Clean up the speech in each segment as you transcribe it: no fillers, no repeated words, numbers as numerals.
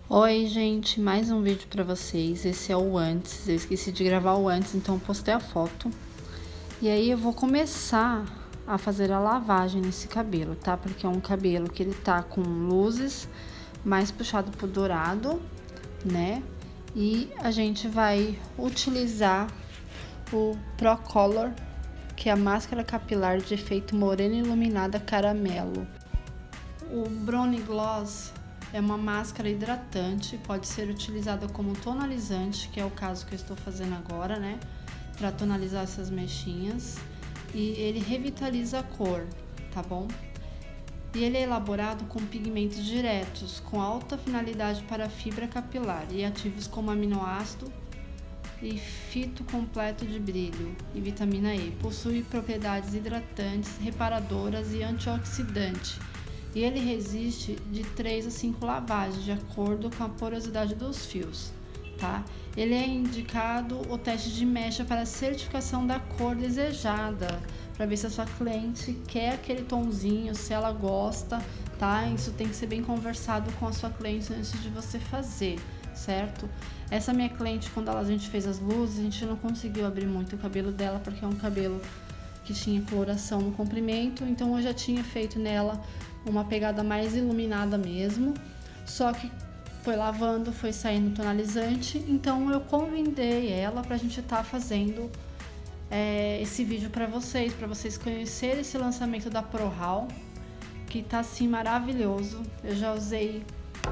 Oi, gente, mais um vídeo pra vocês. Esse é o antes. Eu esqueci de gravar o antes, então eu postei a foto. E aí eu vou começar a fazer a lavagem nesse cabelo, tá? Porque é um cabelo que ele tá com luzes, mais puxado pro dourado, né? E a gente vai utilizar o Pro Color, que é a máscara capilar de efeito morena iluminada caramelo. O Brownie Gloss é uma máscara hidratante, pode ser utilizada como tonalizante, que é o caso que eu estou fazendo agora, né? Para tonalizar essas mechinhas. E ele revitaliza a cor, tá bom? E ele é elaborado com pigmentos diretos, com alta finalidade para fibra capilar e ativos como aminoácido e fito completo de brilho e vitamina E. Possui propriedades hidratantes, reparadoras e antioxidante. E ele resiste de 3 a 5 lavagens, de acordo com a porosidade dos fios, tá? Ele é indicado o teste de mecha para a certificação da cor desejada, para ver se a sua cliente quer aquele tonzinho, se ela gosta, tá? Isso tem que ser bem conversado com a sua cliente antes de você fazer, certo? Essa minha cliente, quando a gente fez as luzes, a gente não conseguiu abrir muito o cabelo dela, porque é um cabelo que tinha coloração no comprimento, então eu já tinha feito nela uma pegada mais iluminada mesmo, só que foi lavando, foi saindo tonalizante, então eu convidei ela pra gente estar fazendo esse vídeo pra vocês conhecerem esse lançamento da ProHaul, que tá assim maravilhoso. Eu já usei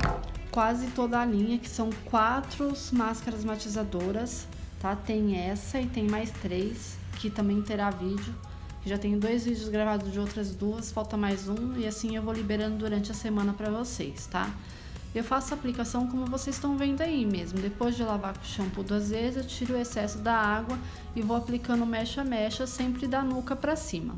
quase toda a linha, que são 4 máscaras matizadoras, tá? Tem essa e tem mais 3, que também terá vídeo. Já tenho 2 vídeos gravados de outras 2, falta mais um, e assim eu vou liberando durante a semana pra vocês, tá? Eu faço a aplicação como vocês estão vendo aí mesmo. Depois de lavar com o shampoo 2 vezes, eu tiro o excesso da água e vou aplicando mecha a mecha, sempre da nuca pra cima.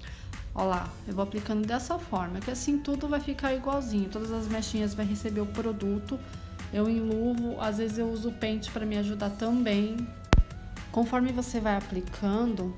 Ó lá, eu vou aplicando dessa forma, que assim tudo vai ficar igualzinho. Todas as mechinhas vai receber o produto. Eu enluvo, às vezes eu uso o pente pra me ajudar também. Conforme você vai aplicando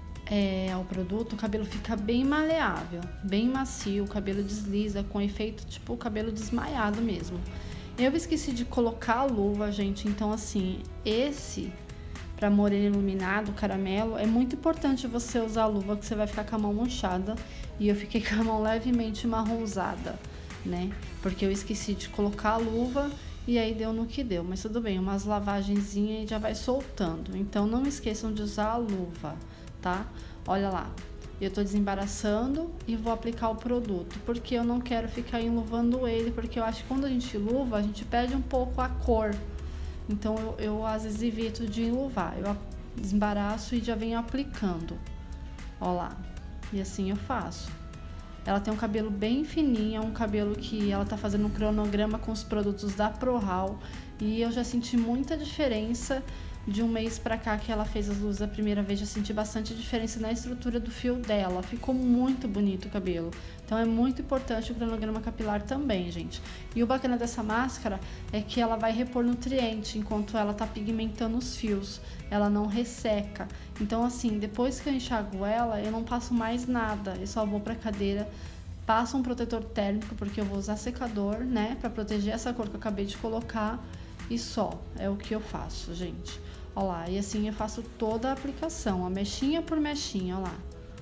ao produto, o cabelo fica bem maleável, bem macio, o cabelo desliza com efeito tipo o cabelo desmaiado mesmo. Eu esqueci de colocar a luva, gente, então assim, esse para moreno iluminado, caramelo, é muito importante você usar a luva, que você vai ficar com a mão manchada, e eu fiquei com a mão levemente marronzada, né? Porque eu esqueci de colocar a luva e aí deu no que deu, mas tudo bem, umas lavagenzinhas e já vai soltando, então não esqueçam de usar a luva, tá? Olha lá, eu tô desembaraçando e vou aplicar o produto, porque eu não quero ficar enluvando ele, porque eu acho que quando a gente luva, a gente perde um pouco a cor. Então eu às vezes evito de enluvar, eu desembaraço e já venho aplicando. Ó lá, e assim eu faço. Ela tem um cabelo bem fininho, é um cabelo que ela tá fazendo um cronograma com os produtos da ProHaul, e eu já senti muita diferença. De um mês pra cá que ela fez as luzes a primeira vez, já senti bastante diferença na estrutura do fio dela. Ficou muito bonito o cabelo. Então é muito importante o cronograma capilar também, gente. E o bacana dessa máscara é que ela vai repor nutriente enquanto ela tá pigmentando os fios. Ela não resseca. Então assim, depois que eu enxago ela, eu não passo mais nada. Eu só vou pra cadeira, passo um protetor térmico, porque eu vou usar secador, né? Pra proteger essa cor que eu acabei de colocar. E só, é o que eu faço, gente. Ó lá, e assim eu faço toda a aplicação, a mechinha por mechinha, ó lá.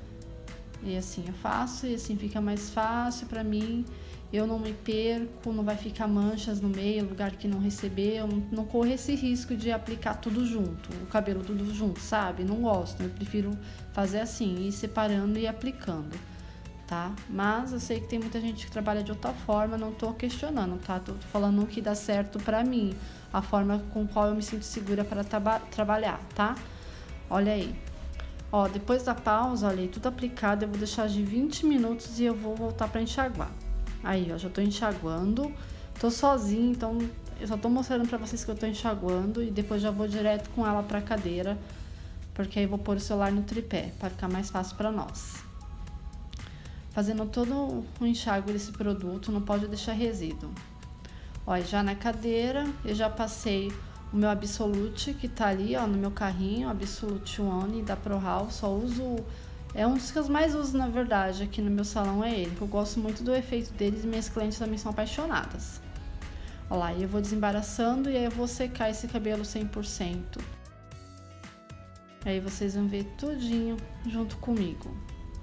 E assim eu faço, e assim fica mais fácil pra mim. Eu não me perco, não vai ficar manchas no meio, lugar que não recebeu. Não corro esse risco de aplicar tudo junto, o cabelo tudo junto, sabe? Não gosto, eu prefiro fazer assim, ir separando e aplicando, tá? Mas eu sei que tem muita gente que trabalha de outra forma, não tô questionando, tá? Tô falando o que dá certo pra mim, a forma com qual eu me sinto segura para trabalhar, tá? Olha aí. Ó, depois da pausa, olha aí, tudo aplicado, eu vou deixar de 20 minutos e eu vou voltar pra enxaguar. Aí, ó, já tô enxaguando, tô sozinha, então eu só tô mostrando pra vocês que eu tô enxaguando e depois já vou direto com ela pra cadeira, porque aí eu vou pôr o celular no tripé, pra ficar mais fácil pra nós. Fazendo todo o enxágue desse produto, não pode deixar resíduo. Ó, já na cadeira, eu já passei o meu Absolute, que tá ali, ó, no meu carrinho, o Absolute One da ProHaul. Só uso, é um dos que eu mais uso, na verdade, aqui no meu salão é ele, que eu gosto muito do efeito deles e minhas clientes também são apaixonadas. Ó lá, e eu vou desembaraçando e aí eu vou secar esse cabelo 100%. Aí vocês vão ver tudinho junto comigo.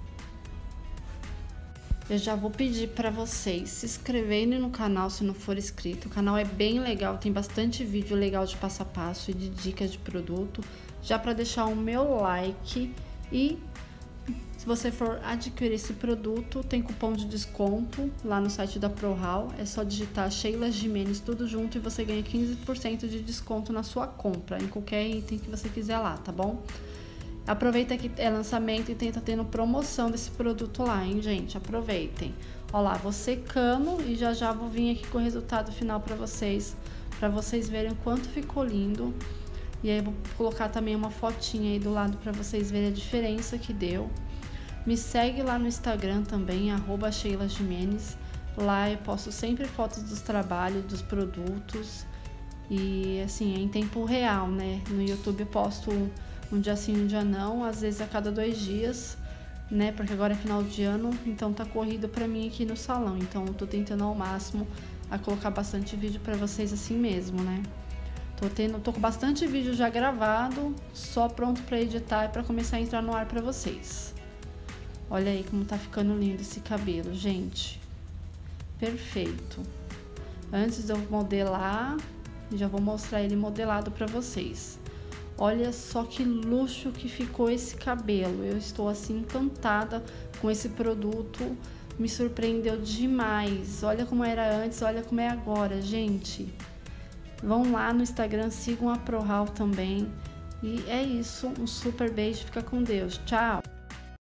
Eu já vou pedir para vocês se inscreverem no canal se não for inscrito. O canal é bem legal, tem bastante vídeo legal de passo a passo e de dicas de produto. Já para deixar o meu like e se você for adquirir esse produto, tem cupom de desconto lá no site da ProHaul. É só digitar Sheila Jimenez tudo junto e você ganha 15% de desconto na sua compra, em qualquer item que você quiser lá, tá bom? Aproveita que é lançamento e tenta tendo promoção desse produto lá, hein, gente? Aproveitem. Ó lá, vou secando e já vou vir aqui com o resultado final para vocês verem o quanto ficou lindo. E aí eu vou colocar também uma fotinha aí do lado para vocês verem a diferença que deu. Me segue lá no Instagram também, @SheilaJimenez. Lá eu posto sempre fotos dos trabalhos, dos produtos. E assim, é em tempo real, né? No YouTube eu posto um dia sim, um dia não, às vezes a cada 2 dias, né? Porque agora é final de ano, então tá corrido pra mim aqui no salão. Então eu tô tentando ao máximo a colocar bastante vídeo pra vocês assim mesmo, né? Tô com bastante vídeo já gravado, só pronto pra editar e pra começar a entrar no ar pra vocês. Olha aí como tá ficando lindo esse cabelo, gente. Perfeito. Antes de eu modelar, já vou mostrar ele modelado pra vocês. Olha só que luxo que ficou esse cabelo. Eu estou assim encantada com esse produto. Me surpreendeu demais. Olha como era antes, olha como é agora, gente. Vão lá no Instagram, sigam a ProHaul também. E é isso. Um super beijo. Fica com Deus. Tchau.